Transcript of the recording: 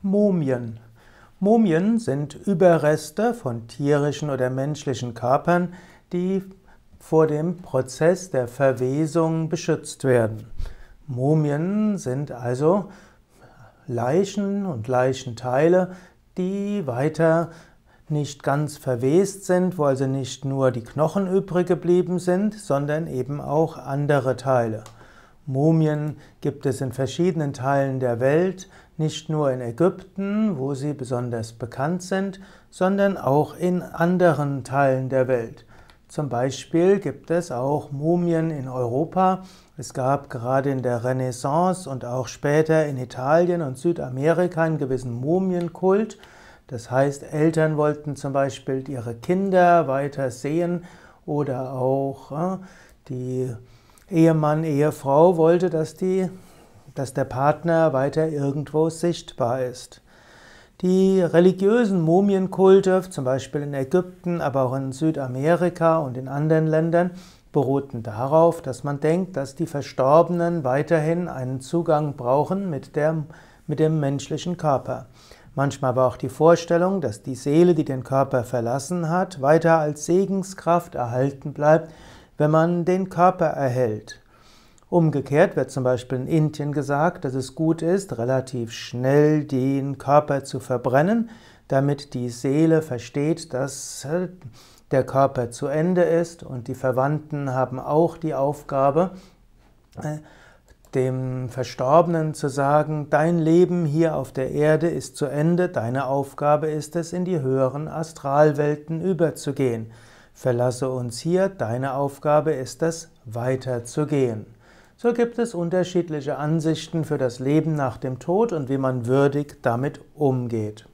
Mumien. Mumien sind Überreste von tierischen oder menschlichen Körpern, die vor dem Prozess der Verwesung beschützt werden. Mumien sind also Leichen und Leichenteile, die weiter nicht ganz verwest sind, wo also nicht nur die Knochen übrig geblieben sind, sondern eben auch andere Teile. Mumien gibt es in verschiedenen Teilen der Welt, nicht nur in Ägypten, wo sie besonders bekannt sind, sondern auch in anderen Teilen der Welt. Zum Beispiel gibt es auch Mumien in Europa. Es gab gerade in der Renaissance und auch später in Italien und Südamerika einen gewissen Mumienkult. Das heißt, Eltern wollten zum Beispiel ihre Kinder weiter sehen oder auch die Ehemann, Ehefrau wollte, dass der Partner weiter irgendwo sichtbar ist. Die religiösen Mumienkulte, zum Beispiel in Ägypten, aber auch in Südamerika und in anderen Ländern, beruhten darauf, dass man denkt, dass die Verstorbenen weiterhin einen Zugang brauchen mit dem menschlichen Körper. Manchmal aber auch die Vorstellung, dass die Seele, die den Körper verlassen hat, weiter als Segenskraft erhalten bleibt, wenn man den Körper erhält. Umgekehrt wird zum Beispiel in Indien gesagt, dass es gut ist, relativ schnell den Körper zu verbrennen, damit die Seele versteht, dass der Körper zu Ende ist, und die Verwandten haben auch die Aufgabe, dem Verstorbenen zu sagen: Dein Leben hier auf der Erde ist zu Ende, deine Aufgabe ist es, in die höheren Astralwelten überzugehen. Verlasse uns hier, deine Aufgabe ist es, weiterzugehen. So gibt es unterschiedliche Ansichten für das Leben nach dem Tod und wie man würdig damit umgeht.